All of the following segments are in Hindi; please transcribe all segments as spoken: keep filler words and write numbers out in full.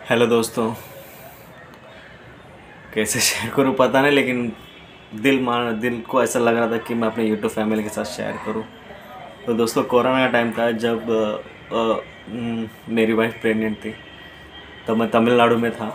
हेलो दोस्तों। कैसे शेयर करूं पता नहीं, लेकिन दिल मान दिल को ऐसा लग रहा था कि मैं अपने यूट्यूब फैमिली के साथ शेयर करूं। तो दोस्तों, कोरोना का टाइम था जब अ, अ, म, मेरी वाइफ प्रेग्नेंट थी। तब मैं तमिलनाडु में था।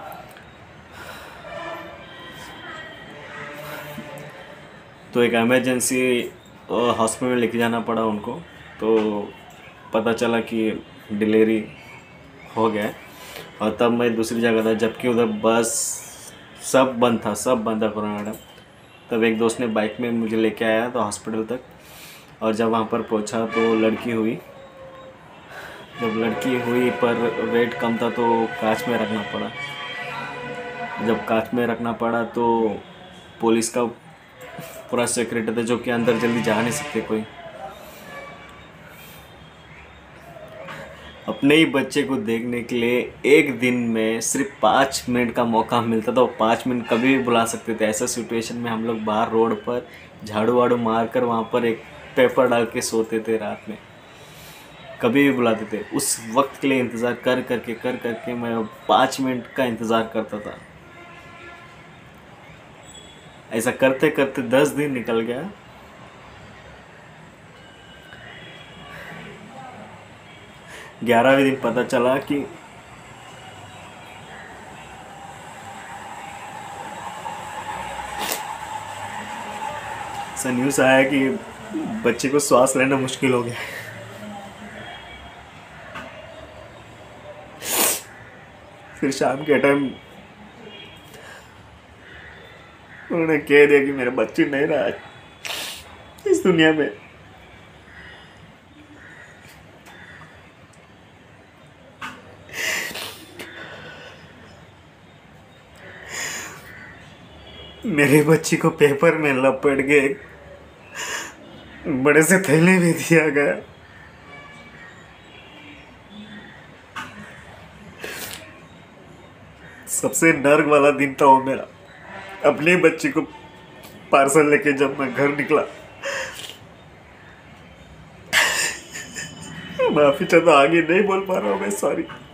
तो एक इमरजेंसी हॉस्पिटल में लेके जाना पड़ा उनको। तो पता चला कि डिलीवरी हो गया है। और तब मैं दूसरी जगह था, जबकि उधर बस सब बंद था, सब बंद था कोरोना टाइम। तब एक दोस्त ने बाइक में मुझे लेके आया तो हॉस्पिटल तक। और जब वहाँ पर पहुँचा तो लड़की हुई। जब लड़की हुई पर वेट कम था तो कांच में रखना पड़ा। जब कांच में रखना पड़ा तो पुलिस का पूरा सिक्योरिटी था, जो कि अंदर जल्दी जा नहीं सकते कोई। अपने ही बच्चे को देखने के लिए एक दिन में सिर्फ पाँच मिनट का मौका मिलता था। वो पाँच मिनट कभी भी बुला सकते थे। ऐसा सिचुएशन में हम लोग बाहर रोड पर झाड़ू वाड़ू मार कर वहाँ पर एक पेपर डाल के सोते थे रात में। कभी भी बुलाते थे। उस वक्त के लिए इंतज़ार कर करके कर करके मैं पाँच मिनट का इंतज़ार करता था। ऐसा करते करते दस दिन निकल गया। ग्यारहवें दिन पता चला कि ऐसा न्यूज़ आया कि बच्चे को सांस लेना मुश्किल हो गया। फिर शाम के टाइम उन्होंने कह दिया कि मेरा बच्ची नहीं रहा इस दुनिया में। मेरे बच्ची को पेपर में लपेट के एक बड़े से थैले में दिया गया। सबसे नर्क वाला दिन था वो मेरा। अपने बच्ची को पार्सल लेके जब मैं घर निकला, माफी चाहता, आगे नहीं बोल पा रहा हूँ मैं, सॉरी।